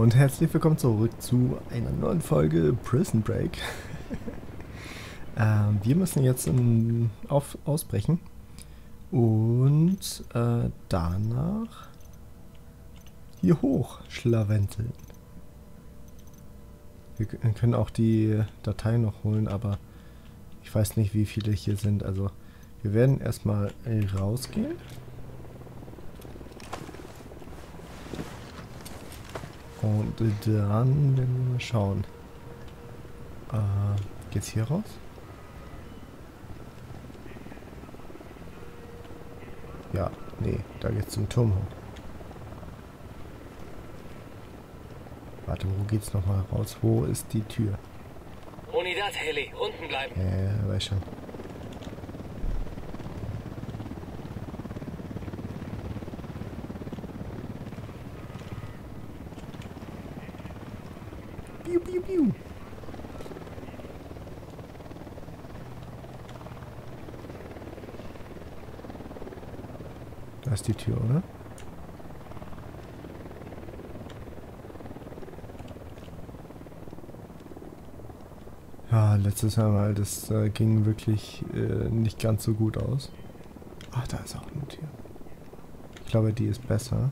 Und herzlich willkommen zurück zu einer neuen Folge Prison Break. Wir müssen jetzt ausbrechen und danach hier hoch schlawenteln. Wir können auch die Datei noch holen, aber ich weiß nicht, wie viele hier sind. Also wir werden erstmal rausgehen. Und dann werden wir mal schauen. Geht's hier raus? Ja, nee, da geht's zum Turm hoch. Warte, wo geht's nochmal raus? Wo ist die Tür? Unidad, Heli, unten bleiben. Ja, weiß schon. Piu, piu, piu. Da ist die Tür, oder? Ja, letztes Mal, das ging wirklich nicht ganz so gut aus. Ach, da ist auch eine Tür. Ich glaube, die ist besser.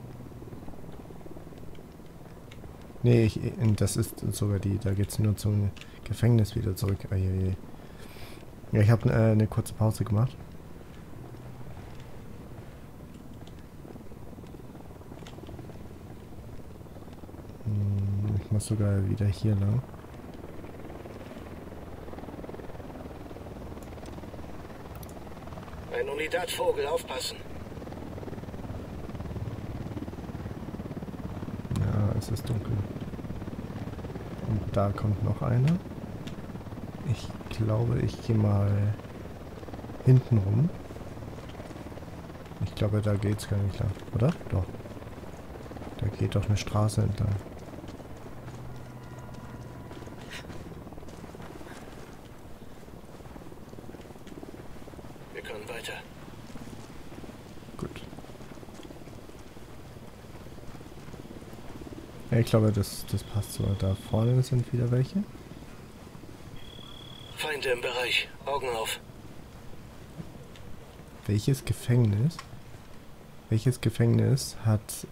Nee, das ist sogar die. Da geht es nur zum Gefängnis wieder zurück. Eieiei. Ja, ich habe eine kurze Pause gemacht. Ich muss sogar wieder hier lang. Ein Unidad-Vogel, aufpassen. Ja, es ist dunkel. Und da kommt noch einer. Ich glaube, ich gehe mal hinten rum. Ich glaube, da geht's gar nicht lang, oder? Doch. Da geht doch eine Straße entlang. Wir können weiter. Gut. Ja, ich glaube, das passt so. Da vorne sind wieder welche. Feinde im Bereich. Augen auf. Welches Gefängnis? Welches Gefängnis hat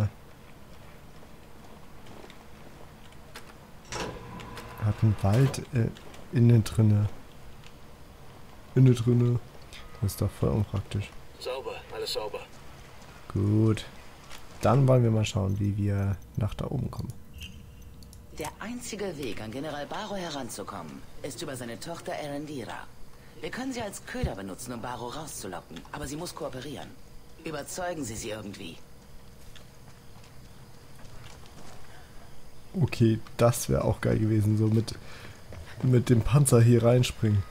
einen Wald innen drinne? Innen drinne. Das ist doch voll unpraktisch. Sauber, alles sauber. Gut. Dann wollen wir mal schauen, wie wir nach da oben kommen. Der einzige Weg, an General Barrow heranzukommen, ist über seine Tochter Erendira. Wir können sie als Köder benutzen, um Barrow rauszulocken, aber sie muss kooperieren. Überzeugen Sie sie irgendwie. Okay, das wäre auch geil gewesen, so mit dem Panzer hier reinspringen.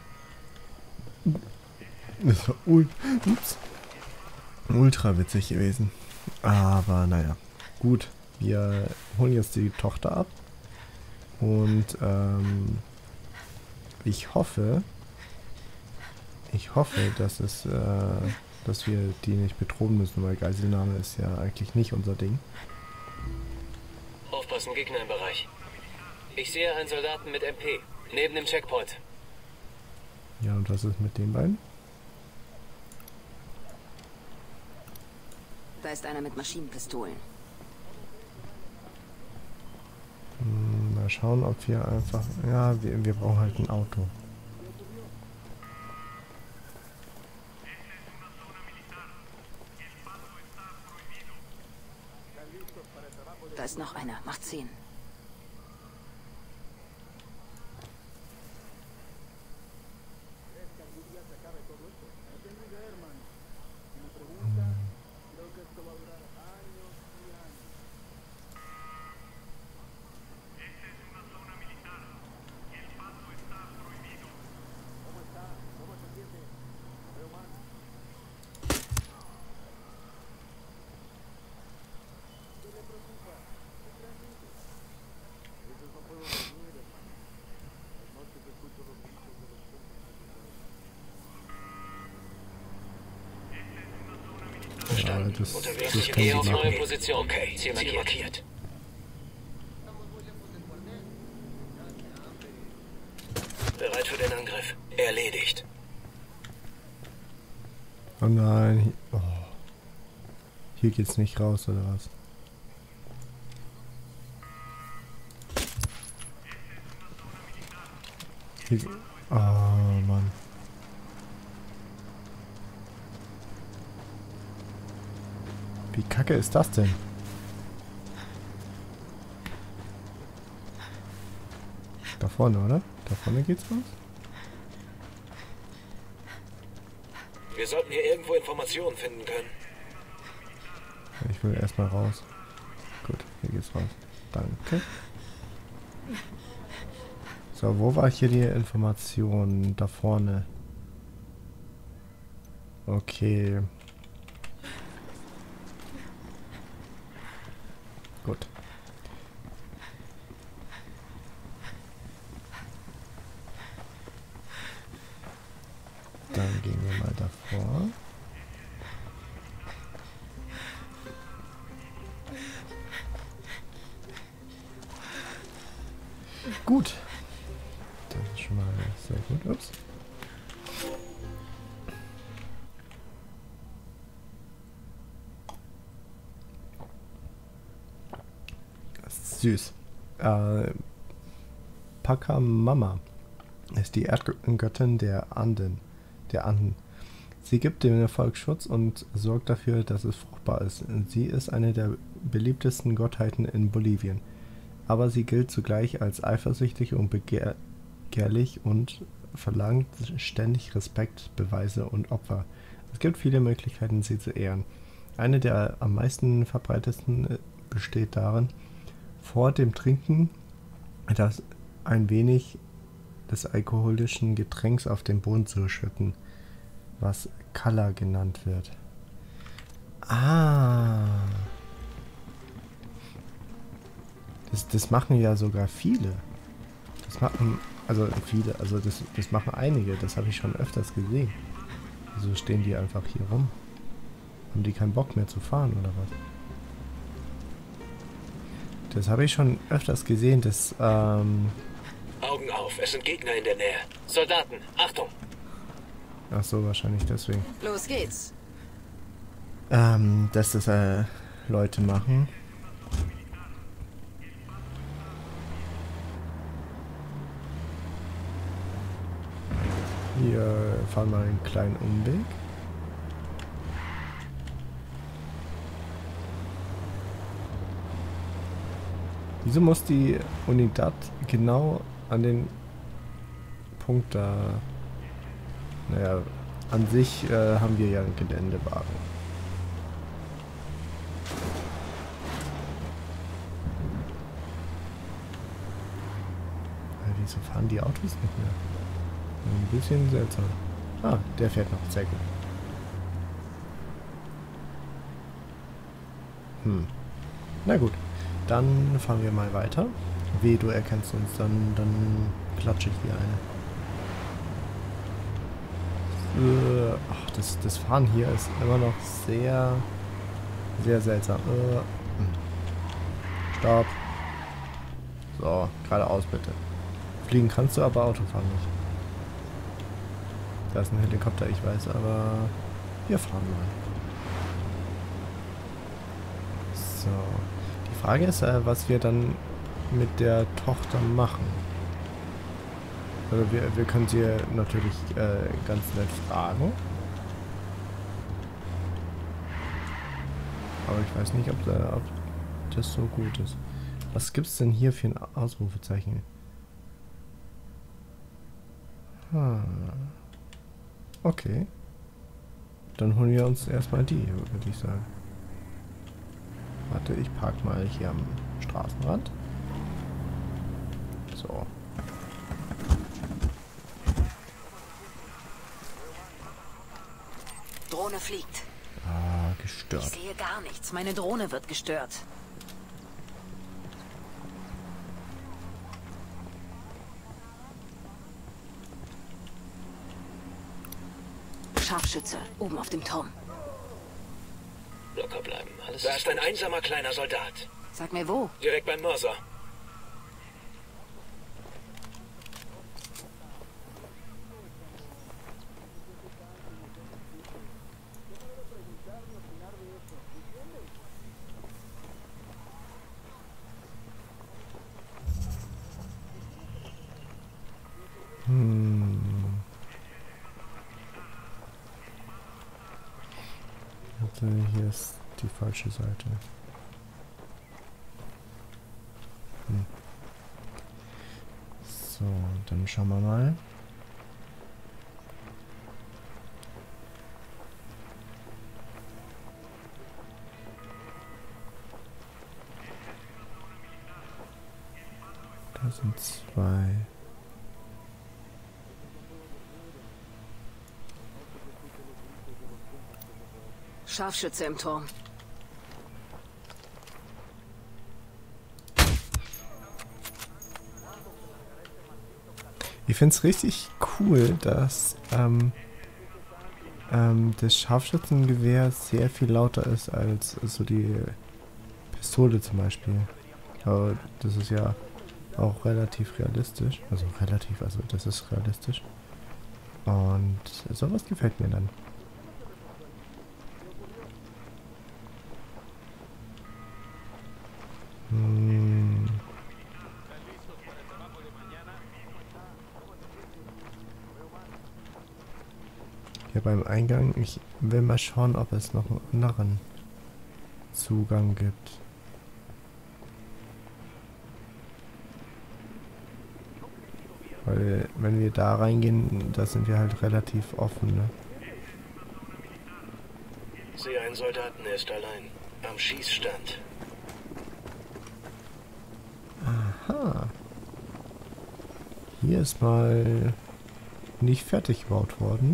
Das war ultra witzig gewesen. Aber naja, gut. Wir holen jetzt die Tochter ab. Und ich hoffe, dass wir die nicht bedrohen müssen, weil Geiselnahme ist ja eigentlich nicht unser Ding. Aufpassen, Gegner im Bereich. Ich sehe einen Soldaten mit MP. Neben dem Checkpoint. Ja, und was ist mit den beiden? Da ist einer mit Maschinenpistolen. Mal schauen, ob wir einfach... Ja, wir brauchen halt ein Auto. Da ist noch einer. Macht 10. Ja, das Unterwegs. können Gehe sie auf machen. neue Position. Okay, Ziel markiert. Linienangriff. Erledigt. Oh nein. Oh. Hier geht's nicht raus, oder was? Hier. Oh Mann. Wie kacke ist das denn? Da vorne, oder? Da vorne geht's raus? Wir sollten hier irgendwo Informationen finden können. Ich will erstmal raus. Gut, hier geht's raus. Danke. So, wo war hier die Information? Da vorne. Okay. Gut. Dann gehen wir mal davor. Gut. Das ist schon mal sehr gut. Ups. Das ist süß. Pachamama ist die Erdgöttin der Anden. Sie gibt dem Volk Schutz und sorgt dafür, dass es fruchtbar ist. Sie ist eine der beliebtesten Gottheiten in Bolivien. Aber sie gilt zugleich als eifersüchtig und begehrlich und verlangt ständig Respekt, Beweise und Opfer. Es gibt viele Möglichkeiten, sie zu ehren. Eine der am meisten verbreitetsten besteht darin, vor dem Trinken ein wenig des alkoholischen Getränks auf den Boden zu schütten, was Kala genannt wird. Ah. Das machen ja sogar viele. Das machen, das machen einige, das habe ich schon öfters gesehen. Wieso stehen die einfach hier rum? Haben die keinen Bock mehr zu fahren, oder was? Das habe ich schon öfters gesehen, das, Augen auf, es sind Gegner in der Nähe. Soldaten, Achtung! Ach so, wahrscheinlich deswegen. Los geht's. Dass das, Leute machen. Wir fahren mal einen kleinen Umweg. Wieso muss die Unidad genau an den Punkt da... Naja, an sich haben wir ja einen Geländewagen. Wieso fahren die Autos nicht mehr? Ein bisschen seltsam. Ah, der fährt noch. Sehr gut. Na gut. Dann fahren wir mal weiter. Weh, du erkennst uns, dann klatsche ich dir eine. Ach, das Fahren hier ist immer noch sehr, sehr seltsam. Stopp. So, geradeaus bitte. Fliegen kannst du, aber Autofahren nicht. Da ist ein Helikopter, ich weiß, aber wir fahren mal. So. Die Frage ist, was wir dann mit der Tochter machen. Also wir können sie natürlich ganz nett fragen. Aber ich weiß nicht, ob das so gut ist. Was gibt's denn hier für ein Ausrufezeichen? Okay. Dann holen wir uns erstmal die, würde ich sagen. Warte, ich park mal hier am Straßenrand. So. Drohne fliegt. Ah, Ich gestört. sehe gar nichts. Meine Drohne wird gestört. Scharfschütze, oben auf dem Turm. Locker bleiben. Alles da ist ein einsamer kleiner Soldat. Sag mir wo. Direkt beim Mörser. dachte, hier ist die falsche Seite. So, dann schauen wir mal. Da sind zwei. Scharfschütze im Turm. Ich finde es richtig cool, dass das Scharfschützengewehr sehr viel lauter ist als so die Pistole zum Beispiel. Aber das ist ja auch relativ realistisch. Also das ist realistisch. Und sowas gefällt mir dann. Hier beim Eingang, ich will mal schauen, ob es noch einen anderen Zugang gibt. Weil, wenn wir da reingehen, da sind wir halt relativ offen, ne? Sehe einen Soldaten, er ist allein. Am Schießstand. Aha. Hier ist mal nicht fertig gebaut worden.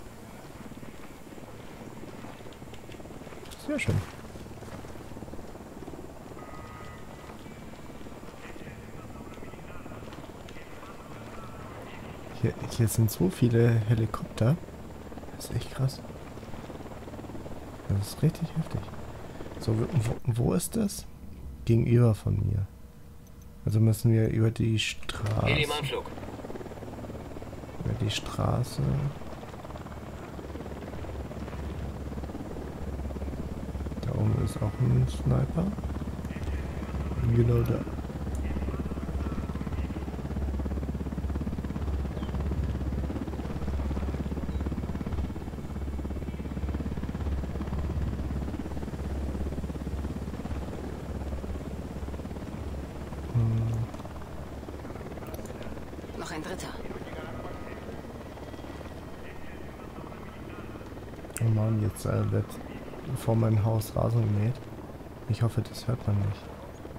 Sehr schön. Hier sind so viele Helikopter. Das ist echt krass. Das ist richtig heftig. So, wo ist das? Gegenüber von mir. Also müssen wir über die Straße. Heli im Anflug. Über die Straße. Da oben ist auch ein Sniper. Genau da. Noch ein dritter. Oh Mann, jetzt wird vor meinem Haus Rasen gemäht. Ich hoffe, das hört man nicht.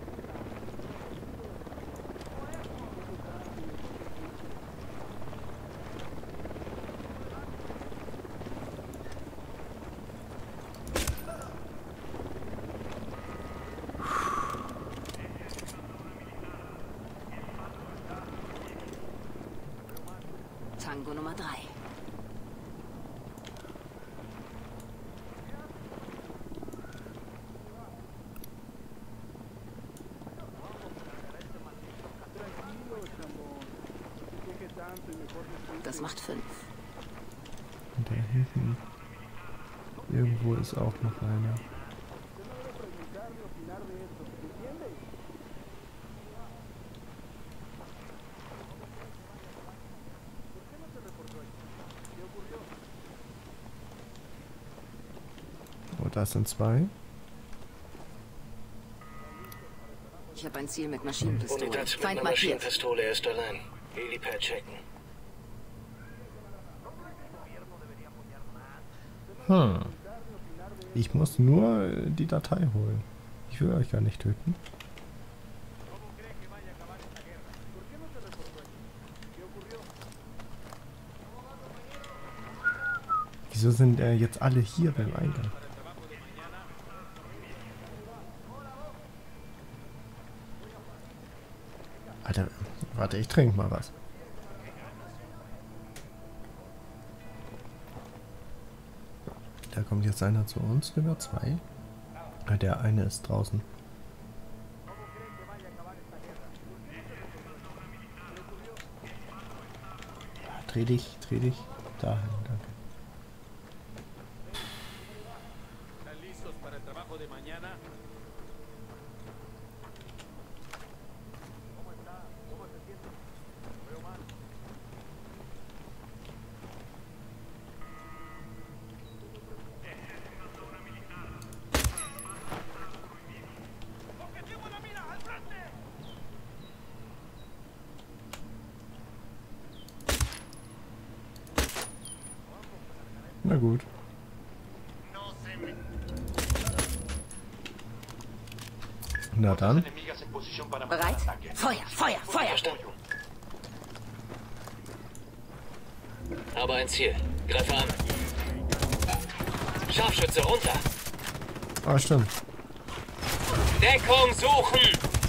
Tango Nummer 3. Das macht 5. Und da hinten irgendwo ist auch noch einer. Oh, da sind zwei. Ich habe ein Ziel mit Maschinenpistole. Unitat mit Feind einer markiert. Maschinenpistole, er ist allein. Helipad checken. Ich muss nur die Datei holen. Ich will euch gar nicht töten. Wieso sind jetzt alle hier beim Eingang? Alter, warte, ich trinke mal was. Da kommt jetzt einer zu uns rüber, zwei. Der eine ist draußen. Dreh dich dahin, danke. Na gut. Na dann. Bereit? Feuer, Feuer, Feuer! Verstanden. Aber ein Ziel. Greife an. Scharfschütze runter. Ah, stimmt. Deckung suchen.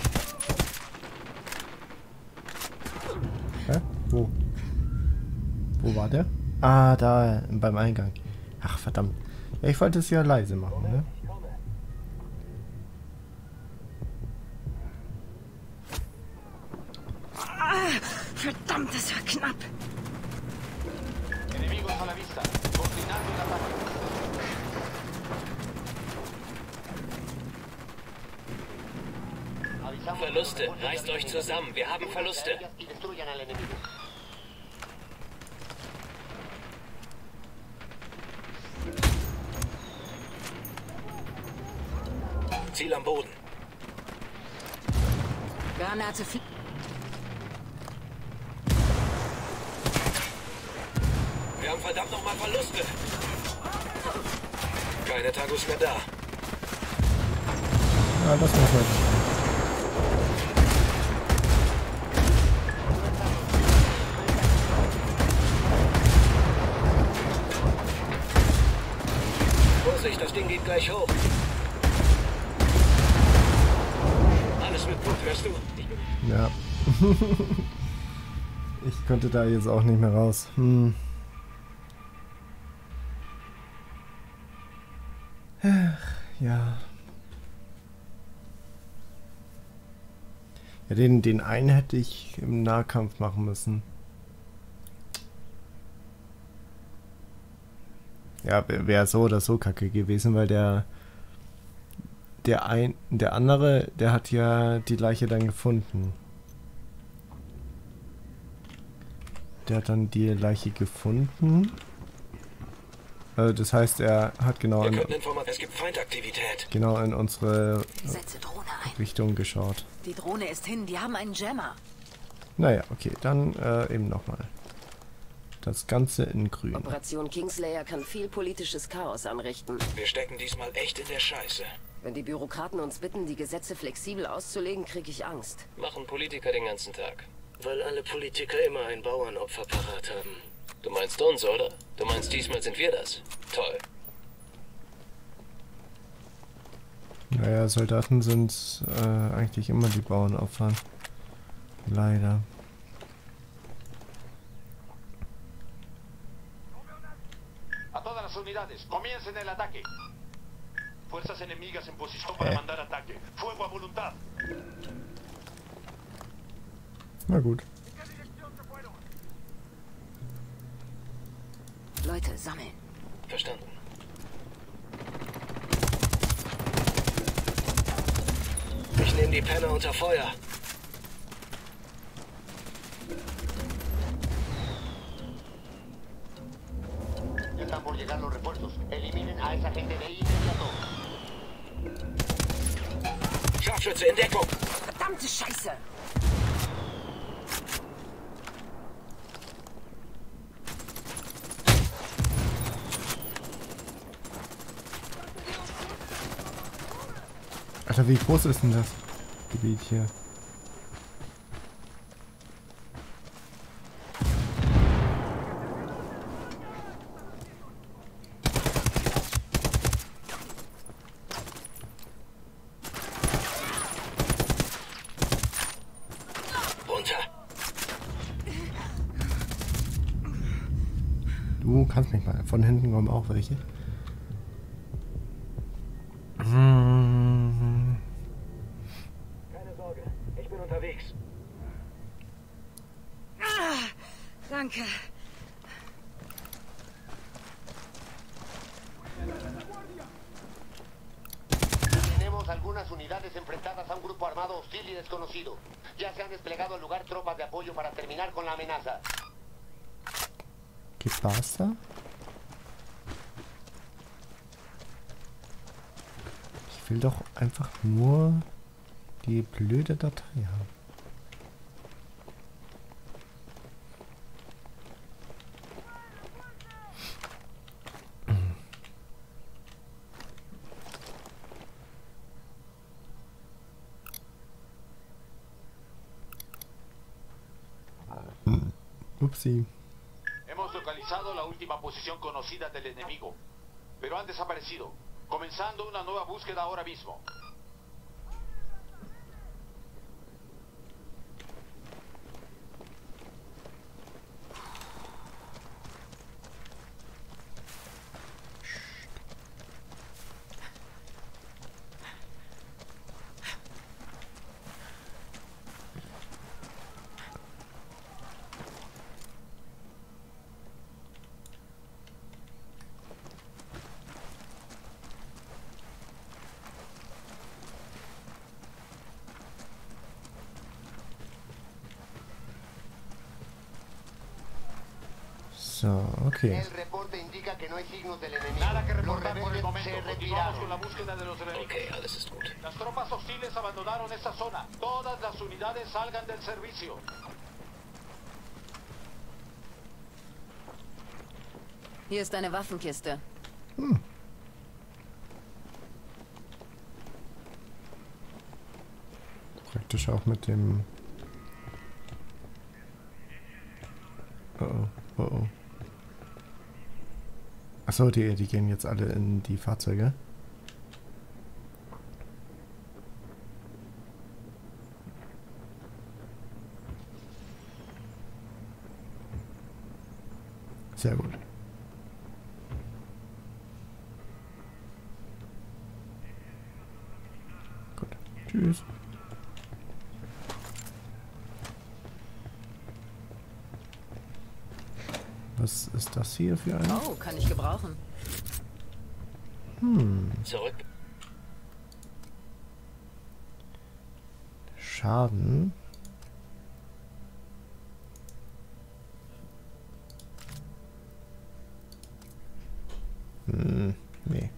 Hä? Wo? Wo war der? Ah, da beim Eingang. Ach, verdammt. Ja, ich wollte es ja leise machen, ne? Verdammt, das war knapp. Verluste. Reißt euch zusammen. Wir haben Verluste. Ziel am Boden. Granate Wir haben verdammt nochmal Verluste. Keine Tangos mehr da. Ja, das muss man. Vorsicht, das Ding geht gleich hoch. Alles mit Blut, hörst du? Ja. Ich konnte da jetzt auch nicht mehr raus. Ach, ja. Ja, den einen hätte ich im Nahkampf machen müssen. Ja, wäre so oder so kacke gewesen, weil der andere, der hat ja die Leiche dann gefunden. Der hat dann die Leiche gefunden. Das heißt, er hat genau es gibt Feindaktivität. genau in unsere Setze Drohne ein. Richtung geschaut. Die Drohne ist hin, die haben einen Jammer. Naja, okay, dann eben nochmal. Das Ganze in grün. Operation Kingslayer kann viel politisches Chaos anrichten. Wir stecken diesmal echt in der Scheiße. Wenn die Bürokraten uns bitten, die Gesetze flexibel auszulegen, kriege ich Angst. Machen Politiker den ganzen Tag. Weil alle Politiker immer ein Bauernopfer parat haben. Du meinst uns, oder? Du meinst, diesmal sind wir das? Toll. Naja, Soldaten sind eigentlich immer die Bauernopfer. Leider. A todas las unidades, comiencen el ataque. Fuerzas enemigas en posición para mandar ataque. Fuego a voluntad. Na gut. Leute, sammeln. Verstanden. Ich nehme die Penner unter Feuer. Ya están por llegar los refuerzos. Eliminen a esa gente de inmediato. Scharfschütze in Deckung. Verdammte Scheiße! Alter, wie groß ist denn das Gebiet hier? Runter. Du kannst mich mal. Von hinten kommen auch welche. Keine Sorge, ich bin unterwegs. Danke. Tenemos algunas unidades enfrentadas a un grupo armado hostil y desconocido. Ya se han desplegado al lugar tropas de apoyo para terminar con la amenaza. ¿Qué pasa? Ich will doch einfach nur die blöde Datei haben. Upsi. Hemos localizado la última posición conocida del enemigo, pero han desaparecido, comenzando una nueva búsqueda ahora mismo. So, okay. El reporte indica que no hay signos del enemigo. Nada que Los reportar por el rebeldes momento. se Continuamos con la retiraron. búsqueda de los enemigos. Okay, alles ist gut. Las tropas hostiles abandonaron esta zona. Todas las unidades salgan del servicio. Hier ist eine Waffenkiste. Praktisch auch mit dem... Oh oh, oh oh. Achso, die gehen jetzt alle in die Fahrzeuge. Sehr gut. Gut. Tschüss. Was ist das hier für ein... Oh, kann ich gebrauchen. Zurück. Schaden. Nee. Nee,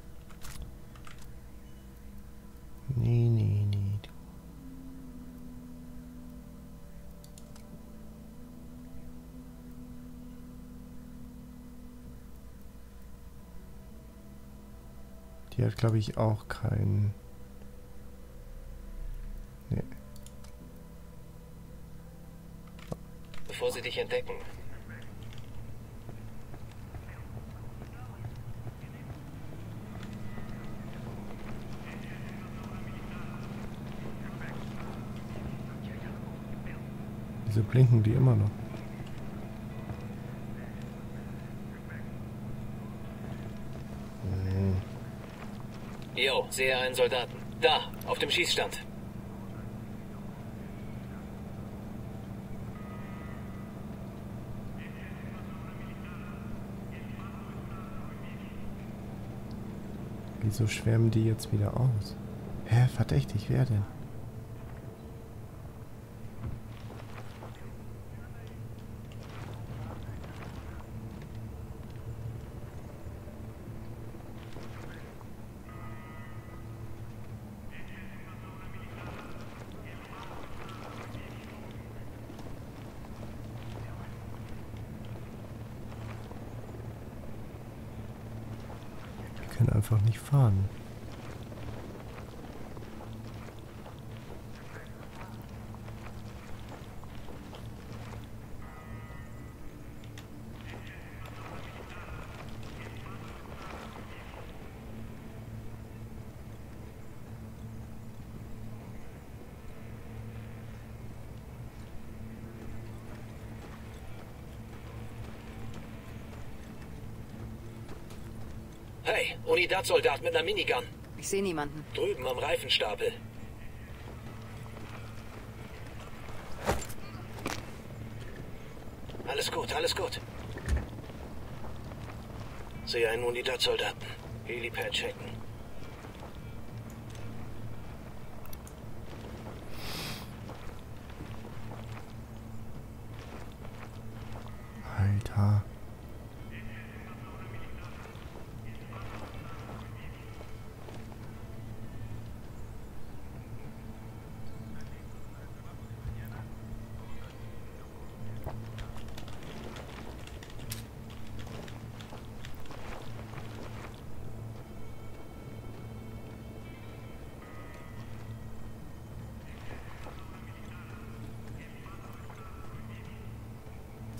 nee, nee. Die hat, glaube ich, auch keinen... Nee. Bevor sie dich entdecken. Wieso blinken die immer noch? Jo, sehe einen Soldaten. Da, auf dem Schießstand. Wieso schwärmen die jetzt wieder aus? Hä, verdächtig, wer denn? Wir können einfach nicht fahren. Hey, Unidad-Soldat mit einer Minigun. Ich sehe niemanden. Drüben am Reifenstapel. Alles gut, alles gut. Sehe einen Unidad-Soldaten. Helipad checken. Alter.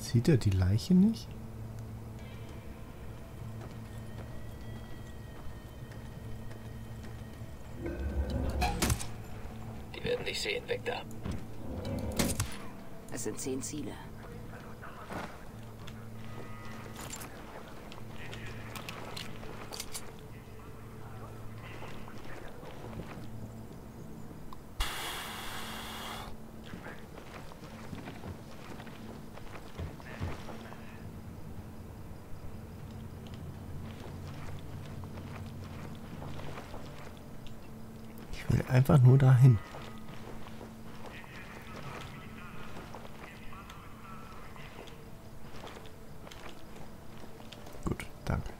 Sieht er die Leiche nicht? Die werden dich sehen, weg da. Es sind 10 Ziele. Ich will einfach nur dahin. Gut, danke.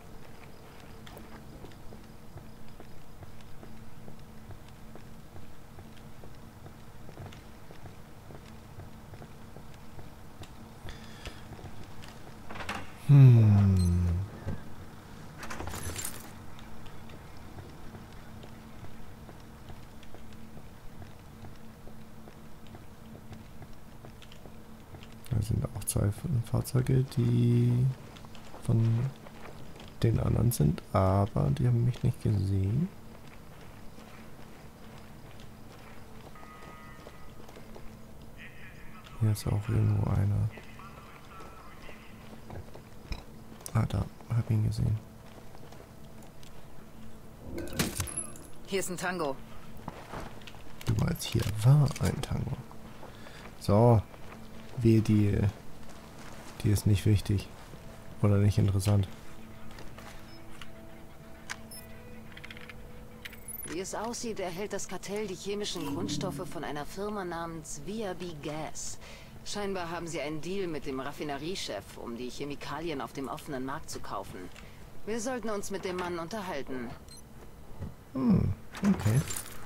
Da sind auch 2 Fahrzeuge, die von den anderen sind, aber die haben mich nicht gesehen. Hier ist auch irgendwo einer. Ah, da. Hab ihn gesehen. Hier ist ein Tango. Du meinst, hier war ein Tango. So. Wehe, die ist nicht wichtig. Oder nicht interessant. Wie es aussieht, erhält das Kartell die chemischen Grundstoffe von einer Firma namens VRB Gas. Scheinbar haben sie einen Deal mit dem Raffineriechef, um die Chemikalien auf dem offenen Markt zu kaufen. Wir sollten uns mit dem Mann unterhalten. Okay.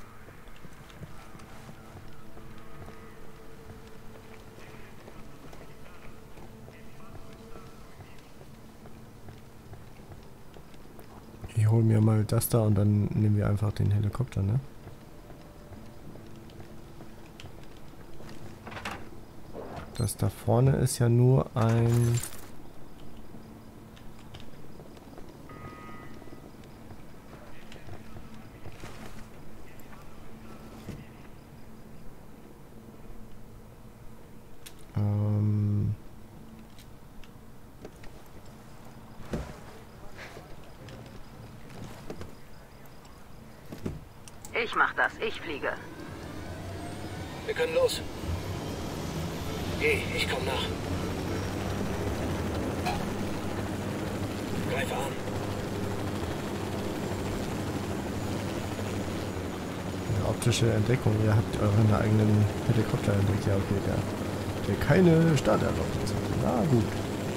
Ich hole mir mal das da und dann nehmen wir einfach den Helikopter, ne? Das da vorne ist ja nur ein... Ich mach das. Ich fliege. Wir können los. Geh, ich komm nach. Greife an. Eine optische Entdeckung. Ihr habt euren eigenen Helikopter entdeckt. Ja, okay, der keine Starterlaubnis hat. Na gut.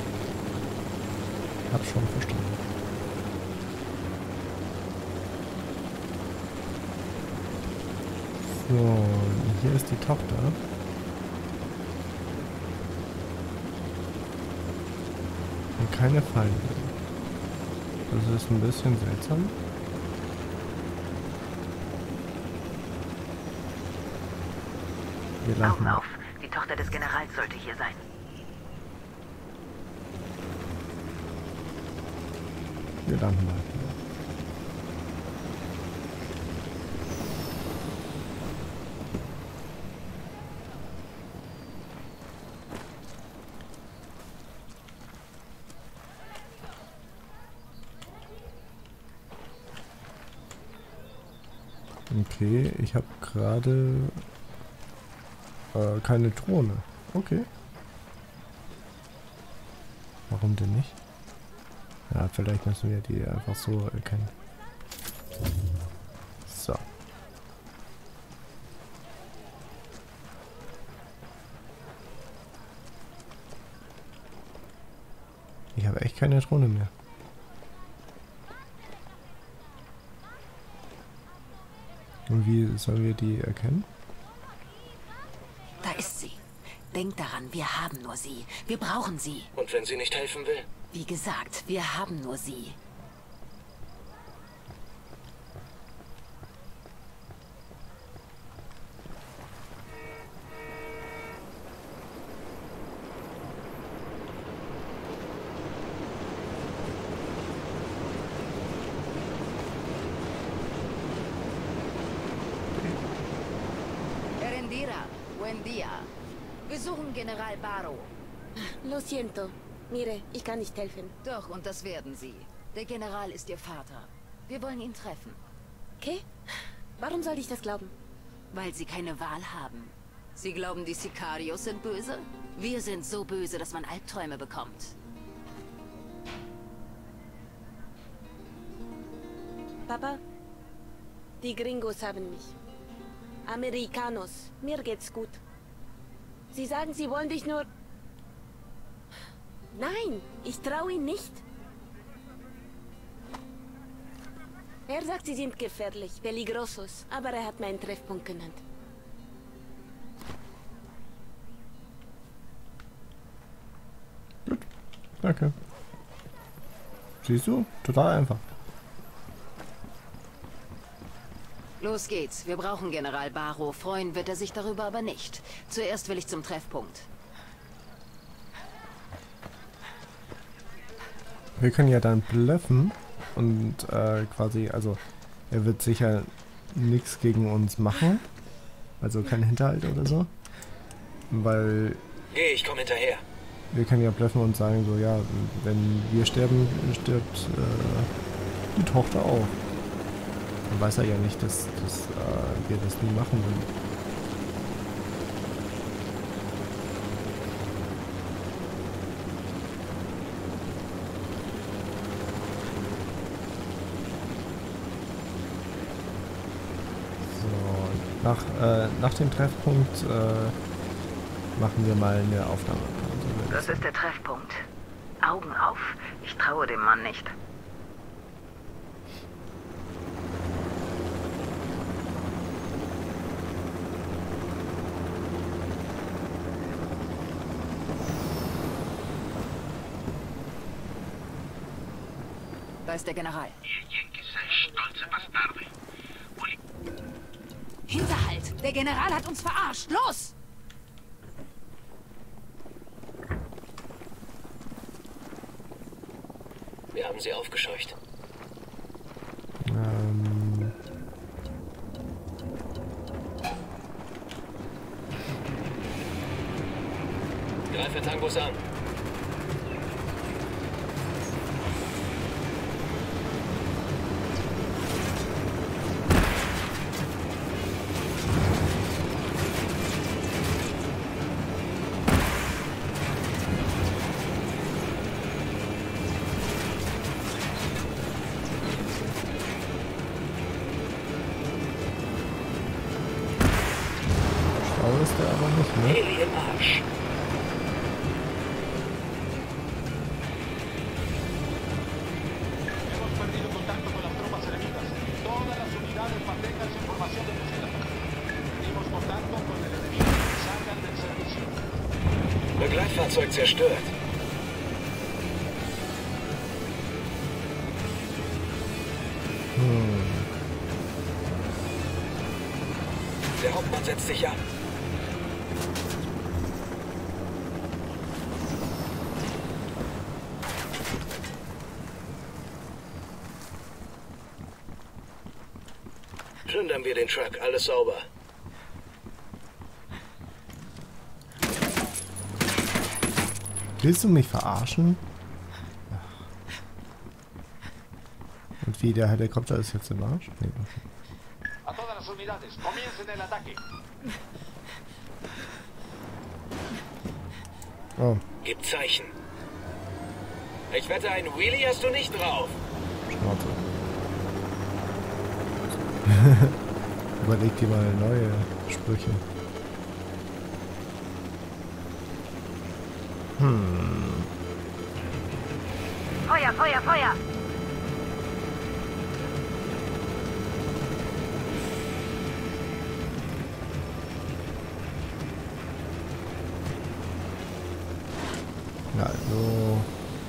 Hab schon verstanden. So, hier ist die Tochter. Und keine Feinde. Das ist ein bisschen seltsam. Wir landen. Augen auf. Die Tochter des Generals sollte hier sein. Wir landen mal. Okay, ich habe gerade keine Drohne. Okay. Warum denn nicht? Ja, vielleicht müssen wir die einfach so erkennen. So. Ich habe echt keine Drohne mehr. Und wie sollen wir die erkennen? Da ist sie. Denk daran, wir haben nur sie. Wir brauchen sie. Und wenn sie nicht helfen will? Wie gesagt, wir haben nur sie. Dia. Wir suchen General Barrow. Lo siento. Mire, ich kann nicht helfen. Doch, und das werden Sie. Der General ist Ihr Vater. Wir wollen ihn treffen. Okay? Warum soll ich das glauben? Weil Sie keine Wahl haben. Sie glauben, die Sicarios sind böse? Wir sind so böse, dass man Albträume bekommt. Papa? Die Gringos haben mich. Americanos. Mir geht's gut. Sie sagen, sie wollen dich nur... Nein, ich traue ihn nicht. Er sagt, sie sind gefährlich, peligrosos, aber er hat meinen Treffpunkt genannt. Gut, danke. Siehst du? Total einfach. Los geht's. Wir brauchen General Barrow. Freuen wird er sich darüber aber nicht. Zuerst will ich zum Treffpunkt. Wir können ja dann bluffen und quasi, also er wird sicher nichts gegen uns machen. Also kein Hinterhalt oder so. Weil... Geh, ich komm hinterher. Wir können ja bluffen und sagen so, ja, wenn wir sterben, stirbt die Tochter auch. Dann weiß er ja nicht, dass wir das nie machen würden. So, nach dem Treffpunkt machen wir mal eine Aufnahme. Das ist der Treffpunkt. Augen auf. Ich traue dem Mann nicht. Da ist der General. Hinterhalt! Der General hat uns verarscht! Los! Wir haben sie aufgescheucht. Greife Tangos an. Ist der aber nicht, ne? Heli im Arsch. Hemos perdido contacto con las tropas enemigas. Todas las unidades mantengan su información de búsqueda. Perdimos contacto con el enemigo. Salgan del servicio. Begleitfahrzeug zerstört. Der Hauptmann setzt sich ab. Plündern wir den Truck, alles sauber. Willst du mich verarschen? Ja. Und wie, der Helikopter ist jetzt im Arsch? Nee, okay. A todas las unidades, comiencen el ataque. Oh, Gib Zeichen. Ich wette, einen Wheelie hast du nicht drauf. Schnauze. Überleg dir mal neue Sprüche. Feuer, Feuer, Feuer! Ja, also...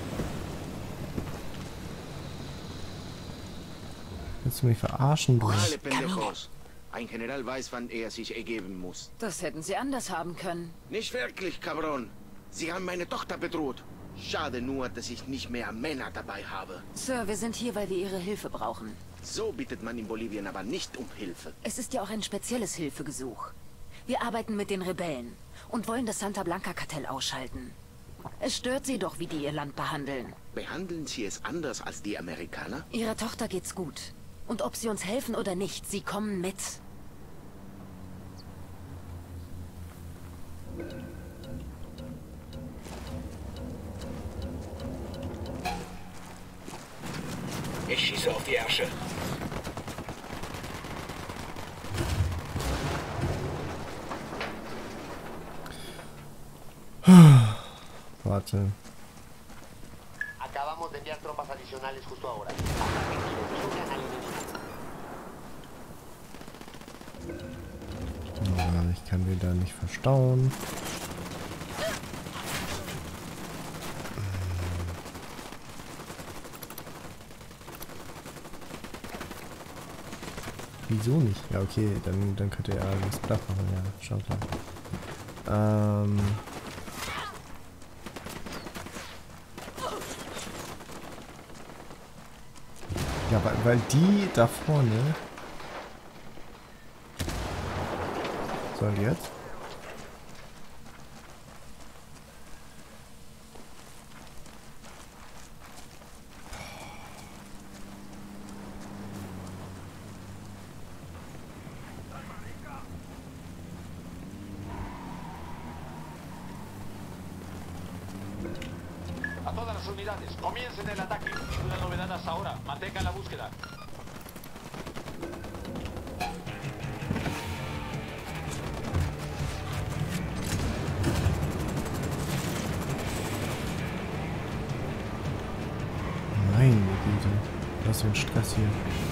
Willst du mich verarschen, du? Alle pendejos. Ein General weiß, wann er sich ergeben muss. Das hätten Sie anders haben können. Nicht wirklich, Cabron. Sie haben meine Tochter bedroht. Schade nur, dass ich nicht mehr Männer dabei habe. Sir, wir sind hier, weil wir Ihre Hilfe brauchen. So bittet man in Bolivien aber nicht um Hilfe. Es ist ja auch ein spezielles Hilfegesuch. Wir arbeiten mit den Rebellen und wollen das Santa Blanca-Kartell ausschalten. Es stört sie doch, wie die ihr Land behandeln. Behandeln Sie es anders als die Amerikaner? Ihrer Tochter geht's gut. Und ob sie uns helfen oder nicht, sie kommen mit. Ich schieße auf die Ärsche. Warte. Acabamos de enviar tropas adicionales justo ahora. Ataquen y destruyan al enemigo. Ja, ich kann den da nicht verstauen. Wieso nicht? Ja, okay, dann könnte er das platt machen, ja, schon klar. Ja, weil die da vorne... So, und jetzt? A todas las unidades, comiencen el ataque. Ninguna novedad hasta ahora. Mantengan la búsqueda. Meine Güte. Was für ein Stress hier.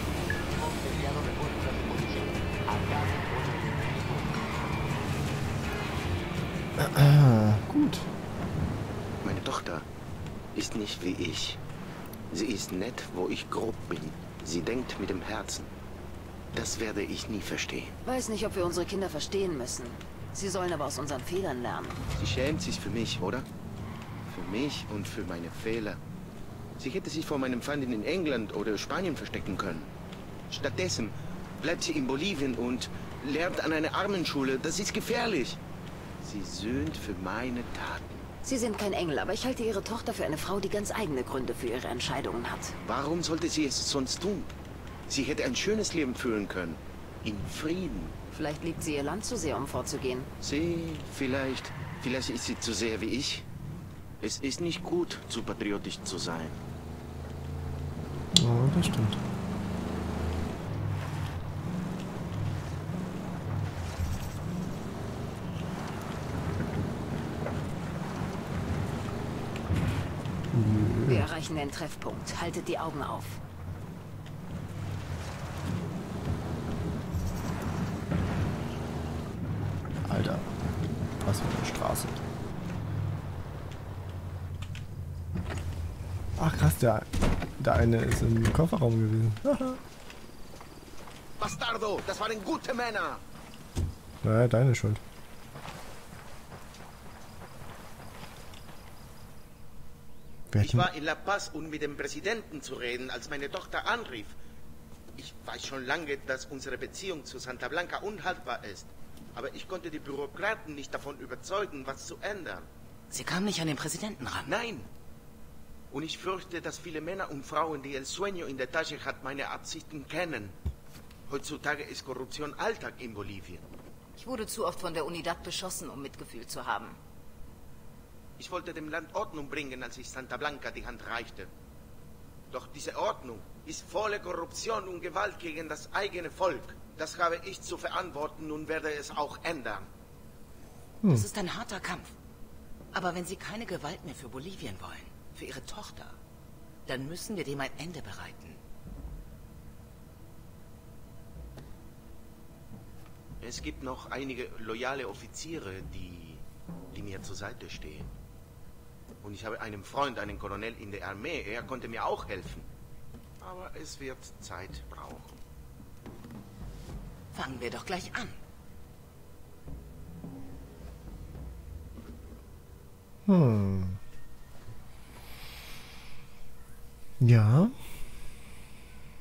Gut. Meine Tochter ist nicht wie ich. Sie ist nett, wo ich grob bin. Sie denkt mit dem Herzen. Das werde ich nie verstehen. Weiß nicht, ob wir unsere Kinder verstehen müssen. Sie sollen aber aus unseren Fehlern lernen. Sie schämt sich für mich, oder? Für mich und für meine Fehler. Sie hätte sich vor meinem Feind in England oder Spanien verstecken können. Stattdessen bleibt sie in Bolivien und lernt an einer Armenschule. Das ist gefährlich. Sie söhnt für meine Taten. Sie sind kein Engel, aber ich halte Ihre Tochter für eine Frau, die ganz eigene Gründe für ihre Entscheidungen hat. Warum sollte sie es sonst tun? Sie hätte ein schönes Leben führen können. In Frieden. Vielleicht liebt sie ihr Land zu sehr, um vorzugehen. Vielleicht ist sie zu sehr wie ich. Es ist nicht gut, zu patriotisch zu sein. Oh, das stimmt. Wir erreichen den Treffpunkt. Haltet die Augen auf. Alter, was für eine Straße. Ach krass, der eine ist im Kofferraum gewesen. Bastardo, das waren gute Männer. Naja, deine Schuld. Ich war in La Paz, um mit dem Präsidenten zu reden, als meine Tochter anrief. Ich weiß schon lange, dass unsere Beziehung zu Santa Blanca unhaltbar ist. Aber ich konnte die Bürokraten nicht davon überzeugen, was zu ändern. Sie kam nicht an den Präsidenten ran. Nein. Und ich fürchte, dass viele Männer und Frauen, die El Sueño in der Tasche hat, meine Absichten kennen. Heutzutage ist Korruption Alltag in Bolivien. Ich wurde zu oft von der Unidad beschossen, um Mitgefühl zu haben. Ich wollte dem Land Ordnung bringen, als ich Santa Blanca die Hand reichte. Doch diese Ordnung ist volle Korruption und Gewalt gegen das eigene Volk. Das habe ich zu verantworten und werde es auch ändern. Das ist ein harter Kampf. Aber wenn Sie keine Gewalt mehr für Bolivien wollen, für Ihre Tochter, dann müssen wir dem ein Ende bereiten. Es gibt noch einige loyale Offiziere, die mir zur Seite stehen. Und ich habe einen Freund, einen Colonel in der Armee. Er konnte mir auch helfen. Aber es wird Zeit brauchen. Fangen wir doch gleich an. Ja.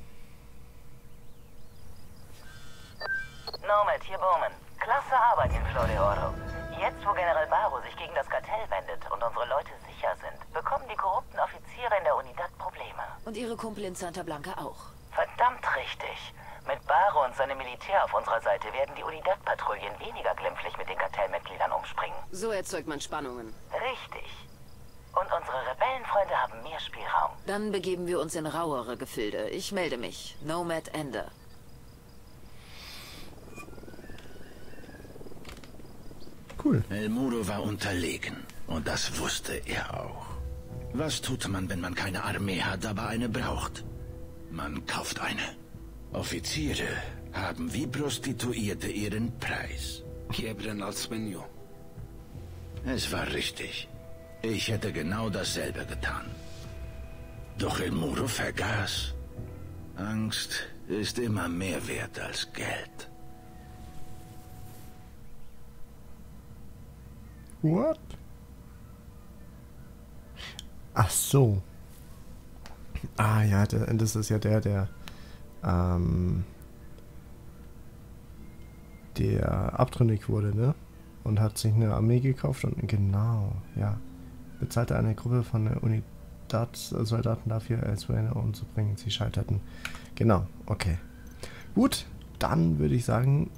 Nomad, hier Bowman. Klasse Arbeit, Influencer. de Oro. Jetzt, wo General Barrow sich gegen das Kartell wendet und unsere Leute sicher sind, bekommen die korrupten Offiziere in der Unidad Probleme. Und ihre Kumpel in Santa Blanca auch. Verdammt richtig. Mit Barrow und seinem Militär auf unserer Seite werden die Unidad-Patrouillen weniger glimpflich mit den Kartellmitgliedern umspringen. So erzeugt man Spannungen. Richtig. Und unsere Rebellenfreunde haben mehr Spielraum. Dann begeben wir uns in rauere Gefilde. Ich melde mich. Nomad Ende. Cool. El Muro war unterlegen. Und das wusste er auch. Was tut man, wenn man keine Armee hat, aber eine braucht? Man kauft eine. Offiziere haben wie Prostituierte ihren Preis. Quiebren al sueño. Es war richtig. Ich hätte genau dasselbe getan. Doch El Muro vergaß. Angst ist immer mehr wert als Geld. What? Ach so. Ah ja, das ist ja der abtrünnig wurde, ne? Und hat sich eine Armee gekauft und genau, ja. Bezahlte eine Gruppe von Unidad-Soldaten dafür, Elsewhere umzubringen. Sie scheiterten. Genau, okay. Gut, dann würde ich sagen,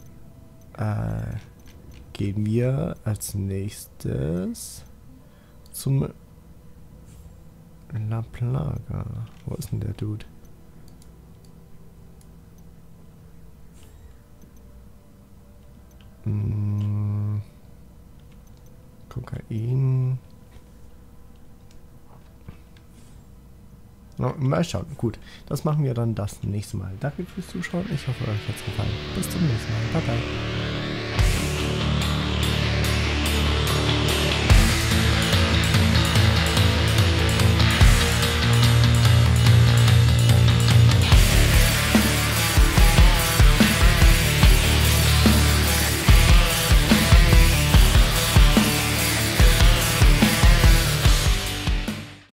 gehen wir als nächstes zum La Plaga. Wo ist denn der Dude? Kokain. No, mal schauen. Gut, das machen wir dann das nächste Mal. Danke fürs Zuschauen. Ich hoffe, euch hat es gefallen. Bis zum nächsten Mal. Bye bye.